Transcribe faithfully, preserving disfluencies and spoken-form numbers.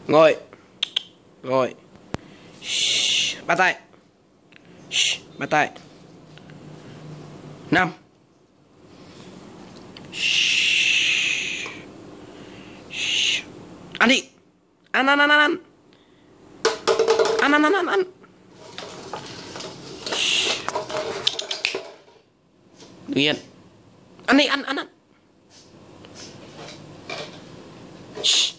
Ngồi. Rồi. Bắt tay. Bắt tay. Năm. Ăn đi. Ăn ăn ăn ăn ăn. Ăn ăn ăn ăn ăn. Đứng yên. Ăn đi, ăn ăn ăn.